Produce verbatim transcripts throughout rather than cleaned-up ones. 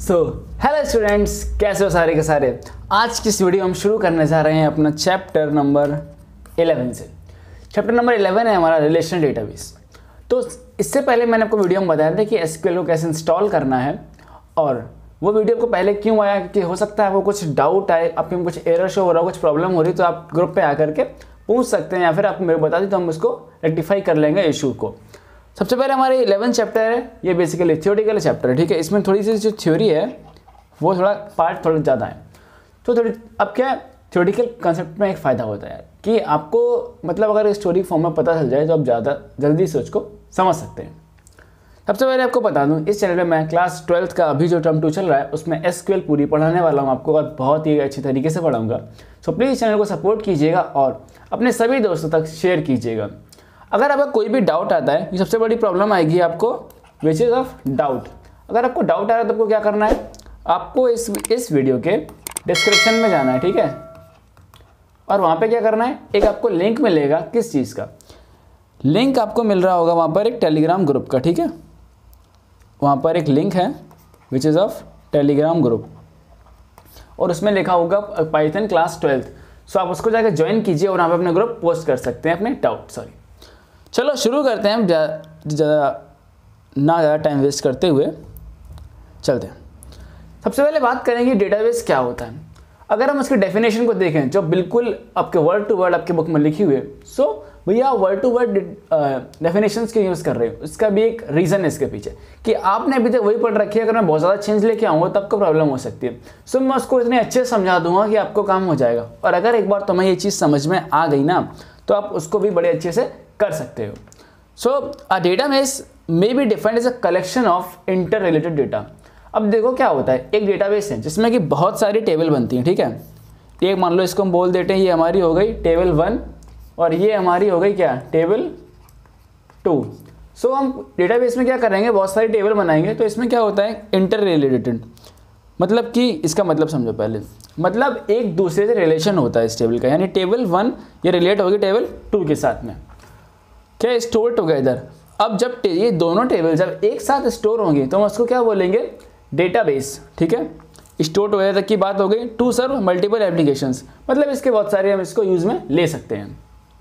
So hello students, कैसे हो सारे के सारे। आज की इस वीडियो हम शुरू करने जा रहे हैं अपना चैप्टर नंबर इलेवन से। चैप्टर नंबर इलेवन है हमारा रिलेशनल डेटाबेस। तो इससे पहले मैंने आपको वीडियो में बताया था कि एसक्यूएल को कैसे इंस्टॉल करना है, और वो वीडियो को पहले क्यों आया कि हो सकता है वो कुछ डाउट आए, आपके कुछ एरर शो हो रहा हो, कुछ प्रॉब्लम हो रही, तो आप ग्रुप पर आकर के पूछ सकते हैं या फिर आप मेरे बता दें तो हम उसको रेक्टिफाई कर लेंगे इशू को। सबसे पहले हमारे इलेवन चैप्टर है, ये बेसिकली थियोरिटिकल चैप्टर है, ठीक है। इसमें थोड़ी सी जो थ्योरी है वो थोड़ा पार्ट थोड़ा ज़्यादा है। तो थोड़ी अब क्या थियोरिटिकल कंसेप्ट में एक फ़ायदा होता है कि आपको मतलब अगर स्टोरी फॉर्म में पता चल जाए तो आप ज़्यादा जल्दी से उसको समझ सकते हैं। सबसे पहले आपको बता दूं, इस चैनल में मैं क्लास ट्वेल्थ का अभी जो टर्म टू चल रहा है उसमें एसक्यूएल पूरी पढ़ाने वाला हूं आपको, और बहुत ही अच्छी तरीके से पढ़ाऊँगा। सो प्लीज़ चैनल को सपोर्ट कीजिएगा और अपने सभी दोस्तों तक शेयर कीजिएगा। अगर आपका कोई भी डाउट आता है, ये सबसे बड़ी प्रॉब्लम आएगी आपको, विच इज़ ऑफ डाउट। अगर आपको डाउट आ रहा है तो आपको क्या करना है, आपको इस इस वीडियो के डिस्क्रिप्शन में जाना है, ठीक है। और वहाँ पे क्या करना है, एक आपको लिंक मिलेगा, किस चीज़ का लिंक आपको मिल रहा होगा वहाँ पर, एक टेलीग्राम ग्रुप का, ठीक है। वहाँ पर एक लिंक है which is of Telegram group, और उसमें लिखा होगा पाइथन क्लास ट्वेल्थ। सो आप उसको जाकर ज्वाइन कीजिए और वहाँ पे अपने ग्रुप पोस्ट कर सकते हैं अपने डाउट। सॉरी, चलो शुरू करते हैं, ज़्यादा ना ज़्यादा टाइम वेस्ट करते हुए चलते हैं। सबसे पहले बात करेंगे डेटाबेस क्या होता है। अगर हम उसकी डेफिनेशन को देखें जो बिल्कुल आपके वर्ड टू वर्ड आपके बुक में लिखी हुई है, सो भैया वर्ड टू वर्ड डेफिनेशंस के यूज़ कर रहे हो, इसका भी एक रीज़न है इसके पीछे कि आपने अभी तक वही पढ़ रखी है। अगर मैं बहुत ज़्यादा चेंज लेके आऊँगा तब आपको प्रॉब्लम हो सकती है। सो मैं उसको इतने अच्छे से समझा दूंगा कि आपको काम हो जाएगा, और अगर एक बार तुम्हें ये चीज़ समझ में आ गई ना तो आप उसको भी बड़े अच्छे से कर सकते हो। So a database may be defined as a collection of inter related data. अब देखो क्या होता है, एक डेटाबेस है जिसमें कि बहुत सारी टेबल बनती हैं, ठीक है। एक मान लो इसको हम बोल देते हैं ये हमारी हो गई टेबल वन, और ये हमारी हो गई क्या, टेबल टू। सो हम डेटाबेस में क्या करेंगे, बहुत सारी टेबल बनाएंगे। तो इसमें क्या होता है, इंटर रिलेटेड, मतलब कि इसका मतलब समझो पहले, मतलब एक दूसरे से रिलेशन होता है इस टेबल का, यानी टेबल वन ये रिलेट होगी टेबल टू के साथ में, क्या, स्टोर टुगेदर। अब जब ये दोनों टेबल जब एक साथ स्टोर होंगे तो हम उसको क्या बोलेंगे, डेटाबेस, ठीक है। स्टोर टुगेदर की बात हो गई, टू सर्व मल्टीपल एप्लीकेशंस, मतलब इसके बहुत सारे हम इसको यूज में ले सकते हैं।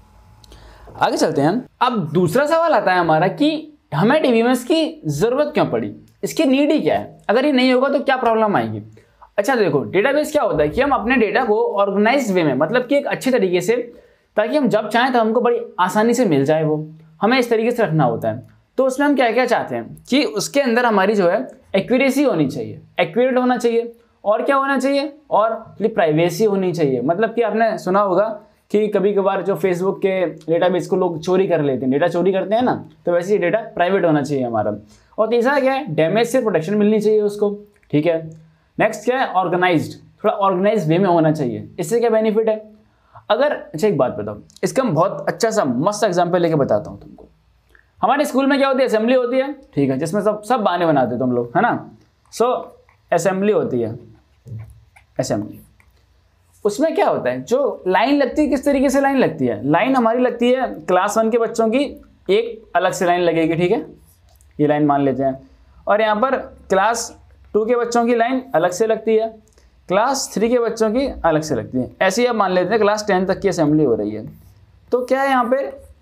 आगे चलते हैं। अब दूसरा सवाल आता है हमारा कि हमें डीबीएमएस की जरूरत क्यों पड़ी, इसकी नीड ही क्या है, अगर ये नहीं होगा तो क्या प्रॉब्लम आएगी। अच्छा देखो, डेटाबेस क्या होता है कि हम अपने डेटा को ऑर्गेनाइज्ड वे में, मतलब कि एक अच्छे तरीके से, ताकि हम जब चाहें तो हमको बड़ी आसानी से मिल जाए, वो हमें इस तरीके से रखना होता है। तो उसमें हम क्या क्या चाहते हैं कि उसके अंदर हमारी जो है एक्यूरेसी होनी चाहिए, एक्यूरेट होना चाहिए, और क्या होना चाहिए, और प्राइवेसी होनी चाहिए। मतलब कि आपने सुना होगा कि कभी कभार जो फेसबुक के डेटाबेस को लोग चोरी कर लेते हैं, डेटा चोरी करते हैं ना, तो वैसे ही डेटा प्राइवेट होना चाहिए हमारा। और तीसरा क्या है, डैमेज से प्रोटेक्शन मिलनी चाहिए उसको, ठीक है। नेक्स्ट क्या है, ऑर्गेनाइज्ड, थोड़ा ऑर्गेनाइज्ड वे में होना चाहिए। इससे क्या बेनिफिट है, अगर, अच्छा एक बात बताओ, इसका हम बहुत अच्छा सा मस्त एग्जाम्पल लेके बताता हूँ तुमको। हमारे स्कूल में क्या होती है, असेंबली होती है, ठीक है, जिसमें सब सब बहाने बनाते हो तुम लोग, है ना। सो असेंबली होती है, असेंबली, उसमें क्या होता है, जो लाइन लगती है, किस तरीके से लाइन लगती है, लाइन हमारी लगती है क्लास वन के बच्चों की एक अलग से लाइन लगेगी, ठीक है, ये लाइन मान लेते हैं। और यहाँ पर क्लास टू के बच्चों की लाइन अलग से लगती है, क्लास थ्री के बच्चों की अलग से लगती है। ऐसे ही आप मान लेते हैं क्लास टेन तक की असेंबली हो रही है। तो क्या है, यहाँ पे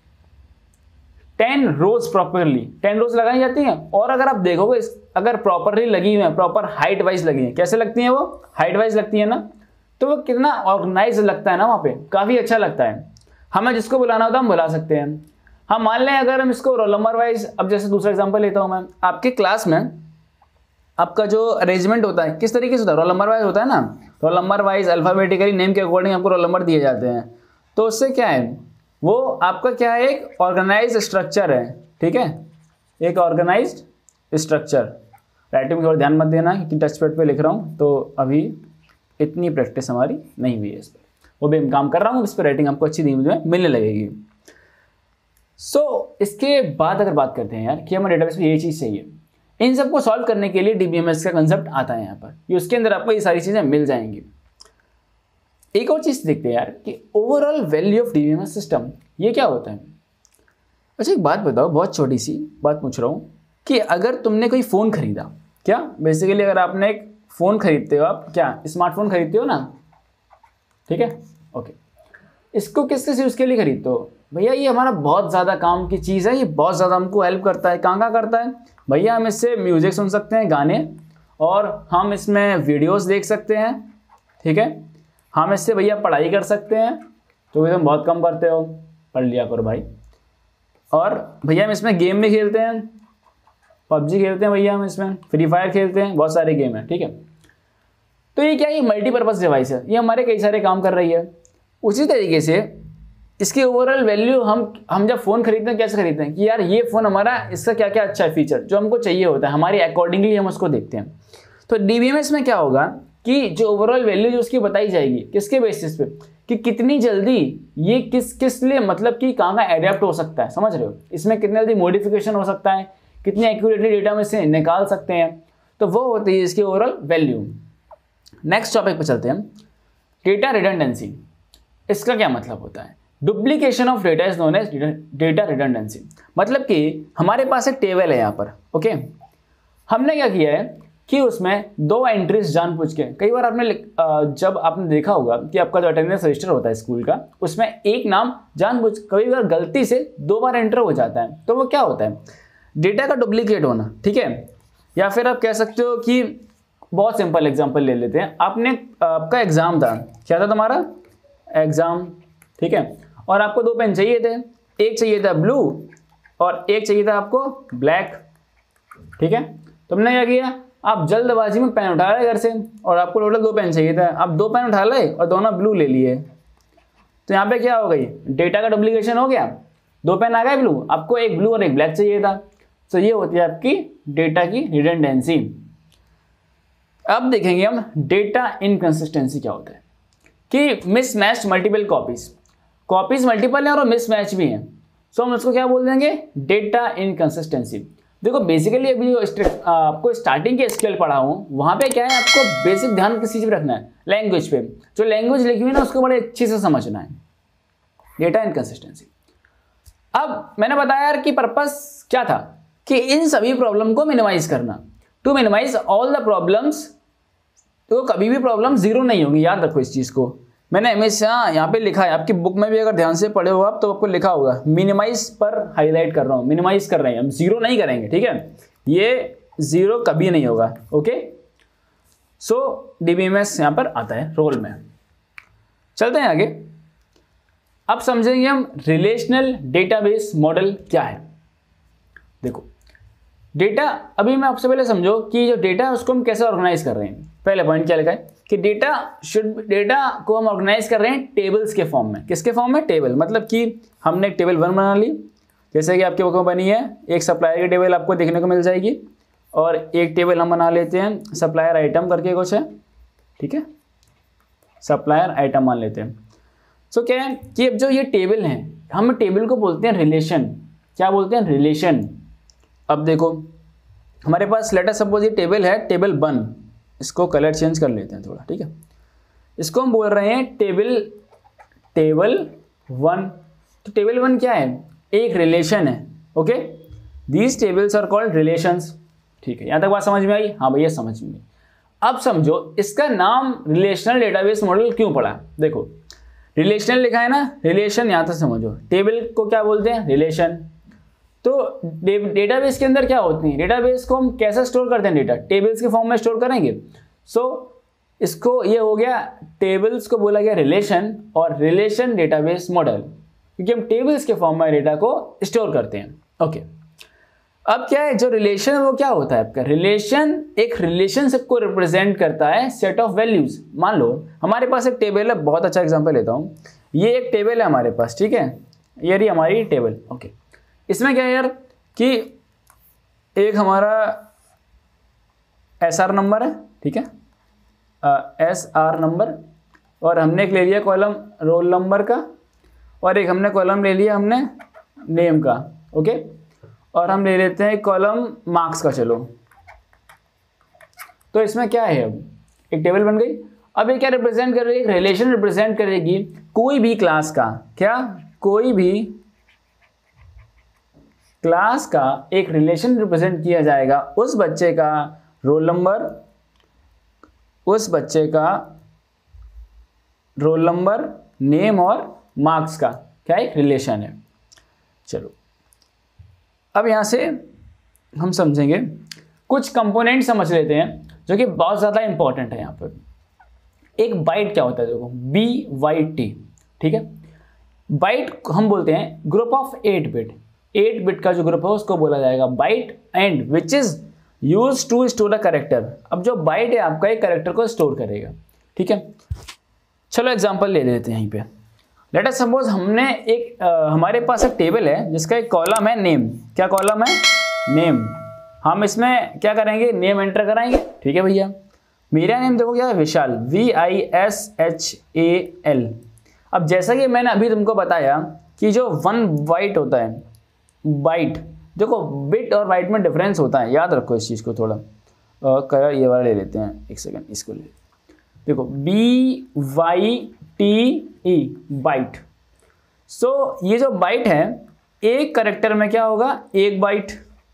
ten rows properly ten rows लगाई जाती हैं। और अगर आप देखोगे, अगर प्रॉपरली लगी हुई है, प्रॉपर हाइट वाइज लगी है, कैसे लगती हैं वो, हाइट वाइज लगती है ना, तो वो कितना ऑर्गेनाइज लगता है ना, वहाँ पे काफ़ी अच्छा लगता है। हमें जिसको बुलाना होता है हम बुला सकते हैं। हम मान लें अगर हम इसको रोल नंबर वाइज, अब जैसे दूसरा एग्जाम्पल लेता हूँ मैं, आपके क्लास में आपका जो अरेंजमेंट होता है किस तरीके से होता है, रोल नंबर वाइज होता है ना, roll number wise alphabetically name के अकॉर्डिंग आपको रोल नंबर दिए जाते हैं। तो उससे क्या है, वो आपका क्या है, एक ऑर्गेनाइज स्ट्रक्चर है, ठीक है, एक ऑर्गेनाइज्ड स्ट्रक्चर। राइटिंग में थोड़ा ध्यान मत देना कि टच पैड पे लिख रहा हूँ, तो अभी इतनी प्रैक्टिस हमारी नहीं हुई है इस पर, वो भी हम काम कर रहा हूँ, इस पर राइटिंग आपको अच्छी धीमे धीमे मिलने लगेगी। सो so, इसके बाद अगर बात करते हैं यार कि हमें डेटाबेस में ये चीज़ चाहिए, इन सबको सॉल्व करने के लिए डीबीएमएस का कंसेप्ट आता है यहाँ पर, ये उसके अंदर आपको ये सारी चीज़ें मिल जाएंगी। एक और चीज़ देखते हैं यार कि overall value of DBMS system, ये क्या होता है। अच्छा एक बात बताओ, बहुत छोटी सी बात पूछ रहा हूँ कि अगर तुमने कोई फ़ोन खरीदा, क्या बेसिकली अगर आपने एक फ़ोन खरीदते हो आप, क्या स्मार्टफोन खरीदते हो ना, ठीक है, ओके। इसको किस किस यूज़ के लिए खरीदते हो? भैया ये हमारा बहुत ज़्यादा काम की चीज़ है, ये बहुत ज़्यादा हमको हेल्प करता है। कहाँ कहाँ करता है भैया? हम इससे म्यूज़िक सुन सकते हैं, गाने, और हम इसमें वीडियोस देख सकते हैं, ठीक है। हम इससे भैया पढ़ाई कर सकते हैं, तो तुम बहुत कम करते हो, पढ़ लिया करो भाई। और भैया हम इसमें गेम भी खेलते हैं, पबजी खेलते हैं भैया, हम इसमें फ्री फायर खेलते हैं, बहुत सारे गेम हैं, ठीक है। तो ये क्या, ये मल्टीपर्पज़ डिवाइस है, ये हमारे कई सारे काम कर रही है। उसी तरीके से इसकी ओवरऑल वैल्यू हम हम जब फ़ोन खरीदते हैं कैसे खरीदते हैं कि यार ये फ़ोन हमारा, इसका क्या क्या अच्छा है फीचर जो हमको चाहिए होता है, हमारी अकॉर्डिंगली हम उसको देखते हैं। तो डीबीएमएस में क्या होगा कि जो ओवरऑल वैल्यू जो उसकी बताई जाएगी, किसके बेसिस पे, कि कितनी जल्दी ये किस किस लिए, मतलब कि कहाँ कहाँ एडेप्ट हो सकता है, समझ रहे हो, इसमें कितनी जल्दी मॉडिफिकेशन हो सकता है, कितनी एक्यूरेटली डेटा में से निकाल सकते हैं, तो वो होती है इसकी ओवरऑल वैल्यू। नेक्स्ट टॉपिक पे चलते हैं, डेटा रिडंडेंसी। इसका क्या मतलब होता है? Duplication of data is known as data redundancy. मतलब कि हमारे पास एक टेबल है यहाँ पर, ओके। हमने क्या किया है कि उसमें दो एंट्रीज जानबूझ के, कई बार आपने जब आपने देखा होगा कि आपका जो अटेंडेंस रजिस्टर होता है स्कूल का, उसमें एक नाम जानबूझ कई बार गलती से दो बार एंटर हो जाता है, तो वो क्या होता है? डेटा का डुप्लीकेट होना, ठीक है। या फिर आप कह सकते हो कि बहुत सिंपल एग्जांपल ले लेते हैं, आपने आपका एग्जाम था, क्या था तुम्हारा एग्जाम, ठीक है, और आपको दो पेन चाहिए थे, एक चाहिए था ब्लू और एक चाहिए था आपको ब्लैक, ठीक है। तुमने क्या किया, आप जल्दबाजी में पेन उठा रहे घर से, और आपको टोटल दो पेन चाहिए था, आप दो पेन उठा लाए और दोनों ब्लू ले लिए, तो यहाँ पे क्या हो गई, डेटा का डुप्लीकेशन हो गया, दो पेन आ गए ब्लू, आपको एक ब्लू और एक ब्लैक चाहिए था। तो ये होती है आपकी डेटा की रिडंडेंसी। अब देखेंगे हम डेटा इनकंसिस्टेंसी क्या होता है, कि mismatch multiple copies, copies multiple है और मिसमैच भी हैं, सो हम उसको क्या बोल देंगे, डेटा इनकंसिस्टेंसी। देखो बेसिकली अभी जो आपको स्टार्टिंग के एसक्यूएल पढ़ा हूँ, वहाँ पे क्या है, आपको बेसिक ध्यान किस चीज़ पे रखना है, लैंग्वेज पे, जो लैंग्वेज लिखी हुई है ना उसको बड़े अच्छे से समझना है, डेटा इनकंसिस्टेंसी। अब मैंने बताया यार कि पर्पस क्या था, कि इन सभी प्रॉब्लम को मिनिमाइज करना, to minimise all the problems. तो कभी भी प्रॉब्लम जीरो नहीं होंगी, याद रखो इस चीज़ को, मैंने हमेशा यहाँ पे लिखा है, आपकी बुक में भी अगर ध्यान से पढ़े हो आप तो आपको लिखा होगा, मिनिमाइज पर हाईलाइट कर रहा हूँ, मिनिमाइज कर रहे हैं हम, जीरो नहीं करेंगे, ठीक है, ये जीरो कभी नहीं होगा, ओके। सो डीबीएमएस यहाँ पर आता है रोल में। चलते हैं आगे, अब समझेंगे हम रिलेशनल डेटाबेस मॉडल क्या है। देखो डेटा, अभी मैं आपसे पहले समझो कि जो डेटा है उसको हम कैसे ऑर्गेनाइज कर रहे हैं। पहले पॉइंट क्या लिखा है कि डेटा शुड, डेटा को हम ऑर्गेनाइज कर रहे हैं टेबल्स के फॉर्म में। किसके फॉर्म में? टेबल। मतलब कि हमने एक टेबल वन बना ली, जैसे कि आपकी बुक में बनी है, एक सप्लायर की टेबल आपको देखने को मिल जाएगी, और एक टेबल हम बना लेते हैं सप्लायर आइटम करके कुछ है, ठीक है, सप्लायर आइटम मान लेते हैं। सो so, क्या है कि अब जो ये टेबल है, हम टेबल को बोलते हैं रिलेशन। क्या बोलते हैं? रिलेशन। अब देखो हमारे पास लेटर सपोज ये टेबल है, टेबल वन, इसको कलर चेंज कर लेते हैं थोड़ा, ठीक है, इसको हम बोल रहे हैं टेबल टेबल वन। तो टेबल वन क्या है? एक रिलेशन है, okay, these tables are called relations, ठीक है। यहाँ तक बात समझ में आई? हाँ भैया समझ में। अब समझो इसका नाम रिलेशनल डेटाबेस मॉडल क्यों पड़ा। देखो रिलेशनल लिखा है ना, रिलेशन, यहाँ तक समझो। टेबल को क्या बोलते हैं? रिलेशन। तो डेटाबेस के अंदर क्या होती है, डेटाबेस को हम कैसे स्टोर करते हैं? डेटा टेबल्स के फॉर्म में स्टोर करेंगे। सो so, इसको ये हो गया, टेबल्स को बोला गया रिलेशन, और रिलेशन डेटाबेस मॉडल, क्योंकि हम टेबल्स के फॉर्म में डेटा को स्टोर करते हैं, ओके। अब क्या है, जो रिलेशन वो क्या होता है आपका? रिलेशन एक रिलेशनशिप को रिप्रेजेंट करता है, सेट ऑफ वैल्यूज। मान लो हमारे पास एक टेबल है, बहुत अच्छा एग्जांपल लेता हूँ, ये एक टेबल है हमारे पास, ठीक है, ये रही हमारी टेबल, ओके। इसमें क्या है यार कि एक हमारा एस आर नंबर है, ठीक है, एस आर नंबर, और हमने एक ले लिया कॉलम रोल नंबर का, और एक हमने कॉलम ले लिया हमने नेम का, ओके, और हम ले लेते हैं कॉलम मार्क्स का। चलो तो इसमें क्या है, अब एक टेबल बन गई। अब ये क्या रिप्रेजेंट कर रही है? रिलेशन रिप्रेजेंट करेगी कोई भी क्लास का, क्या, कोई भी क्लास का एक रिलेशन रिप्रेजेंट किया जाएगा उस बच्चे का रोल नंबर, उस बच्चे का रोल नंबर, नेम और मार्क्स का क्या एक रिलेशन है। चलो अब यहाँ से हम समझेंगे, कुछ कंपोनेंट समझ लेते हैं जो कि बहुत ज़्यादा इंपॉर्टेंट है यहाँ पर। एक बाइट क्या होता है, देखो बी वाई टी, ठीक है। बाइट हम बोलते हैं group of eight bit, eight bit का जो ग्रुप है उसको बोला जाएगा byte, and which is use to store a character. अब जो बाइट है आपका एक कैरेक्टर को स्टोर करेगा, ठीक है। चलो एग्जांपल ले लेते हैं यहीं पे। लेट अस सपोज हमने एक आ, हमारे पास एक टेबल है जिसका एक कॉलम है नेम। क्या कॉलम है? नेम। हम इसमें क्या करेंगे, नेम एंटर कराएंगे, ठीक है भैया। मेरा नेम देखो क्या है, Vishal, V I S H A L. अब जैसा कि मैंने अभी तुमको बताया कि जो वन बाइट होता है, बाइट, देखो बिट और बाइट में डिफरेंस होता है, याद रखो इस चीज़ को थोड़ा। कलर ये वाला ले लेते हैं, एक सेकेंड इसको ले। देखो B Y T E, byte. So ये जो बाइट है, एक करेक्टर में क्या होगा, एक बाइट,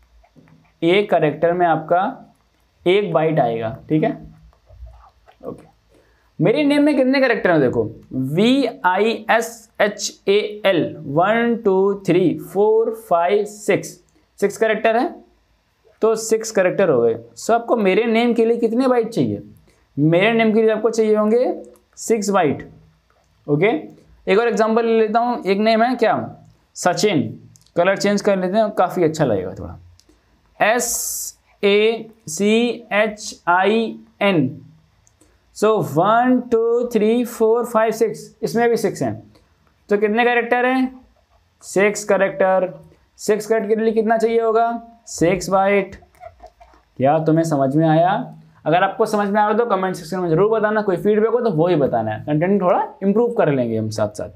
एक करेक्टर में आपका एक बाइट आएगा, ठीक है, ओके। मेरे नेम में कितने करेक्टर हैं, देखो V I S H A L, one two three four five six, six character है, तो सिक्स करेक्टर हो गए। सो आपको मेरे नेम के लिए कितने बाइट चाहिए, मेरे नेम के लिए आपको चाहिए होंगे सिक्स बाइट, ओके। एक और एग्जांपल ले लेता हूँ, एक नेम है क्या, सचिन, कलर चेंज कर लेते हैं, काफ़ी अच्छा लगेगा थोड़ा, S A C H I N. So one two three four five six, इसमें भी सिक्स हैं, तो कितने करेक्टर हैं, सिक्स करेक्टर। सिक्स करेक्टर के लिए कितना चाहिए होगा, सिक्स बाइट। क्या तुम्हें समझ में आया? अगर आपको समझ में आ रहा तो कमेंट सेक्शन में जरूर बताना, कोई फीडबैक हो तो वो ही बताना है, कंटेंट थोड़ा इंप्रूव कर लेंगे हम साथ साथ।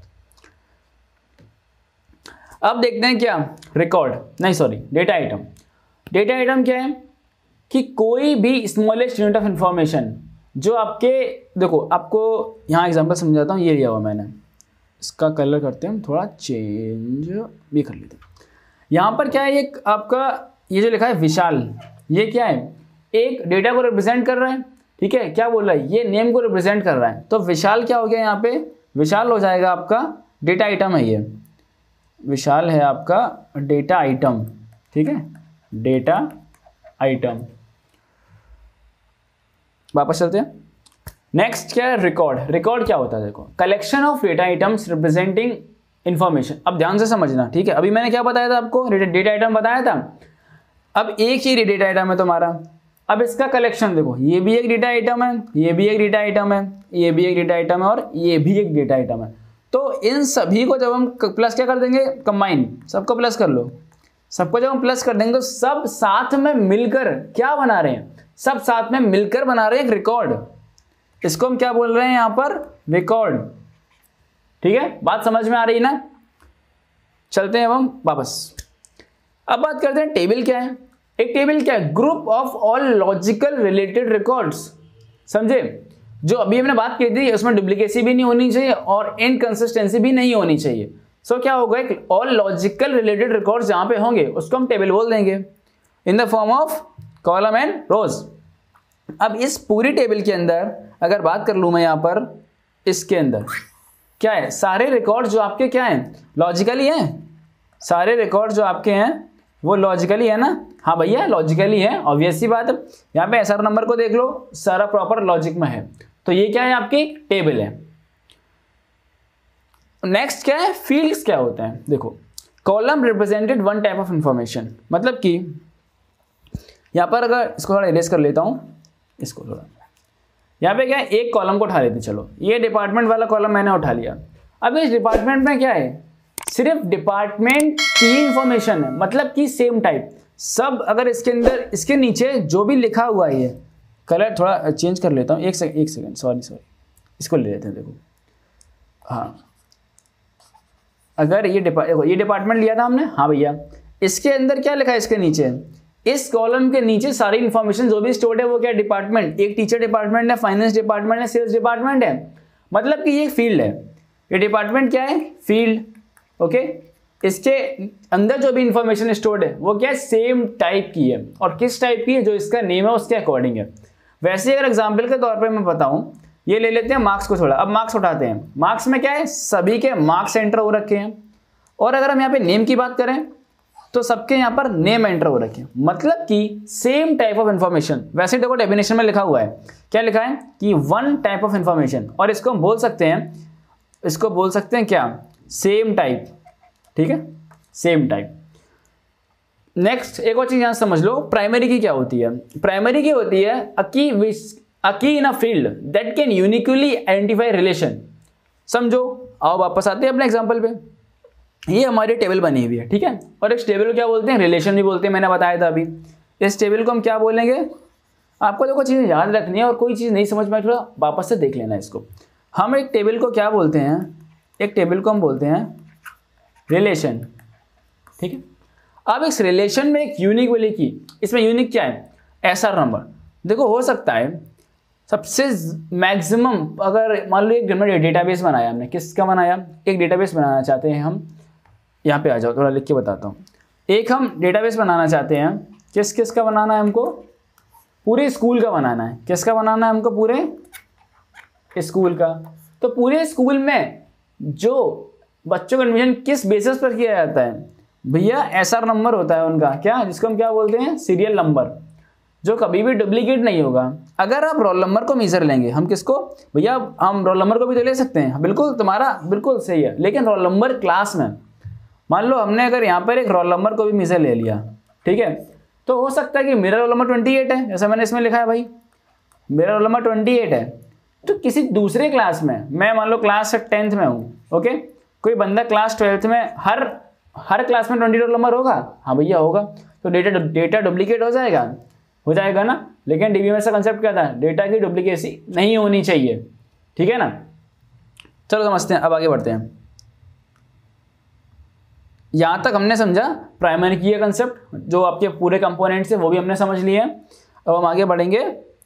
अब देखते हैं क्या, रिकॉर्ड नहीं sorry data item. Data item क्या है कि कोई भी स्मॉलेस्ट यूनिट ऑफ इंफॉर्मेशन जो आपके, देखो आपको यहाँ एग्जांपल समझाता हूँ, ये लिया हुआ मैंने, इसका कलर करते हैं थोड़ा चेंज भी कर लेते हैं। यहाँ पर क्या है, एक आपका ये जो लिखा है विशाल, ये क्या है, एक डेटा को रिप्रेजेंट कर रहा है, ठीक है। क्या बोल रहा है, ये नेम को रिप्रेजेंट कर रहा है, तो विशाल क्या हो गया यहाँ पे, विशाल हो जाएगा आपका डेटा आइटम है, ये विशाल है आपका डेटा आइटम, ठीक है, डेटा आइटम। वापस चलते हैं, नेक्स्ट क्या है, रिकॉर्ड। रिकॉर्ड क्या होता है, देखो collection of data items representing information. अब ध्यान से समझना, ठीक है। अभी मैंने क्या बताया था आपको, डेटा आइटम बताया था। अब एक ही डेटा आइटम है तुम्हारा, अब इसका कलेक्शन देखो, ये भी एक डेटा आइटम है, ये भी एक डेटा आइटम है, ये भी एक डेटा आइटम है और ये भी एक डेटा आइटम है। तो इन सभी को जब हम प्लस क्या कर देंगे, कंबाइन, सबको प्लस कर लो। सबको जब हम प्लस कर देंगे तो सब साथ में मिलकर क्या बना रहे हैं, सब साथ में मिलकर बना रहे हैं एक रिकॉर्ड। इसको हम क्या बोल रहे हैं यहाँ पर, रिकॉर्ड, ठीक है। बात समझ में आ रही ना? चलते हैं हम वापस। अब बात करते हैं टेबल क्या है। एक टेबल क्या है, group of all logical related records, समझे। जो अभी हमने बात की थी उसमें डुप्लीकेसी भी नहीं होनी चाहिए और इनकंसिस्टेंसी भी नहीं होनी चाहिए। सो so, क्या होगा, एक ऑल लॉजिकल रिलेटेड रिकॉर्ड्स जहां पे होंगे उसको हम टेबल बोल देंगे, in the form of column and rows. अब इस पूरी टेबल के अंदर अगर बात कर लूं मैं यहाँ पर, इसके अंदर क्या है, सारे रिकॉर्ड जो आपके क्या हैं, लॉजिकली हैं। सारे रिकॉर्ड जो आपके हैं वो लॉजिकली है ना, हाँ भैया लॉजिकली है, ऑब्वियस सी बात है। यहाँ पे एसआर नंबर को देख लो, सारा प्रॉपर लॉजिक में है, तो ये क्या है, आपकी टेबल है। नेक्स्ट क्या है, फील्ड्स क्या होते हैं, देखो column represented one type of information, मतलब कि यहाँ पर अगर इसको थोड़ा इरेज कर लेता हूँ, इसको थोड़ा, यहाँ पे क्या है, एक कॉलम को उठा लेते हैं। चलो ये डिपार्टमेंट वाला कॉलम मैंने उठा लिया। अब इस डिपार्टमेंट में क्या है, सिर्फ डिपार्टमेंट की इंफॉर्मेशन है, मतलब कि सेम टाइप सब। अगर इसके अंदर इसके नीचे जो भी लिखा हुआ है, ये कलर थोड़ा चेंज कर लेता हूँ, एक सेकंड एक सेकंड सॉरी सॉरी इसको ले लेते हैं। देखो हाँ, अगर ये डिपार्ट ये डिपार्टमेंट लिया था हमने, हाँ भैया, इसके अंदर क्या लिखा है, इसके नीचे, इस कॉलम के नीचे सारी इंफॉर्मेशन जो भी स्टोर्ड है वो क्या, डिपार्टमेंट। एक टीचर डिपार्टमेंट है, फाइनेंस डिपार्टमेंट है, सेल्स डिपार्टमेंट है, मतलब कि ये फील्ड है। ये डिपार्टमेंट क्या है, फील्ड, ओके। इसके अंदर जो भी इंफॉर्मेशन स्टोर्ड है वो क्या है, सेम टाइप की है। और किस टाइप की है, जो इसका नेम है उसके अकॉर्डिंग है। वैसे अगर एग्जाम्पल के तौर पर मैं बताऊं, ये ले लेते हैं मार्क्स को थोड़ा, अब मार्क्स उठाते हैं। मार्क्स में क्या है, सभी के मार्क्स एंटर हो रखे हैं, और अगर हम यहाँ पे नेम की बात करें तो सबके यहाँ पर नेम एंटर हो रखे हैं, मतलब कि सेम टाइप ऑफ इन्फॉर्मेशन। वैसे देखो डेफिनेशन में लिखा हुआ है, क्या लिखा है कि वन टाइप ऑफ इन्फॉर्मेशन, और इसको हम बोल सकते हैं, इसको बोल सकते हैं क्या, सेम टाइप, ठीक है, सेम टाइप। नेक्स्ट एक और चीज यहां समझ लो, प्राइमरी की क्या होती है। प्राइमरी की होती है अ की which a key in a field that can uniquely identify relation. समझो, आओ वापस आते हैं अपने एग्जांपल पे। ये हमारी टेबल बनी हुई है, ठीक है, और इस टेबल को क्या बोलते हैं, रिलेशन भी बोलते हैं, मैंने बताया था अभी। इस टेबल को हम क्या बोलेंगे, आपको देखो चीजें याद रखनी है, और कोई चीज नहीं समझ में थोड़ा वापस से देख लेना इसको। हम एक टेबल को क्या बोलते हैं, एक टेबल को हम बोलते हैं रिलेशन, ठीक है। अब इस रिलेशन में एक यूनिक वैल्यू की, इसमें यूनिक क्या है, एसआर नंबर। देखो हो सकता है सबसे मैक्सिमम, अगर मान लो एक डेटाबेस बनाया हमने, किसका बनाया, एक डेटाबेस बनाना चाहते हैं हम, यहाँ पे आ जाओ थोड़ा लिख के बताता हूँ। एक हम डेटाबेस बनाना चाहते हैं, किस किस का बनाना है हमको, पूरे स्कूल का बनाना है। किसका बनाना है हमको, पूरे स्कूल का। तो पूरे स्कूल में जो बच्चों का एडमिशन किस बेसिस पर किया जाता है भैया, एसआर नंबर होता है उनका, क्या, जिसको हम क्या बोलते हैं, सीरियल नंबर, जो कभी भी डुप्लीकेट नहीं होगा। अगर आप रोल नंबर को मेजर लेंगे, हम किसको भैया, हम रोल नंबर को भी तो ले सकते हैं, बिल्कुल तुम्हारा बिल्कुल सही है, लेकिन रोल नंबर क्लास में, मान लो हमने अगर यहाँ पर एक रोल नंबर को भी मेजर ले लिया, ठीक है, तो हो सकता है कि मेरा रोल नंबर ट्वेंटी एट है, जैसा मैंने इसमें लिखा है भाई, मेरा रोल नंबर ट्वेंटी एट है, तो किसी दूसरे क्लास में, मैं मान लो क्लास टेंथ में हूँ, ओके, कोई बंदा क्लास ट्वेल्थ में, हर हर क्लास में ट्वेंटी रोल नंबर होगा, हाँ भैया होगा, तो डेटा डेटा डुप्लीकेट हो जाएगा, हो जाएगा ना। लेकिन डीबीएमएस का कंसेप्ट क्या था, डेटा की डुप्लीकेसी नहीं होनी चाहिए, ठीक है ना। चलो समझते हैं, अब आगे बढ़ते हैं। यहां तक हमने समझा प्राइमरी की कंसेप्ट, जो आपके पूरे कंपोनेंट्स है वो भी हमने समझ लिए हैं। अब हम आगे बढ़ेंगे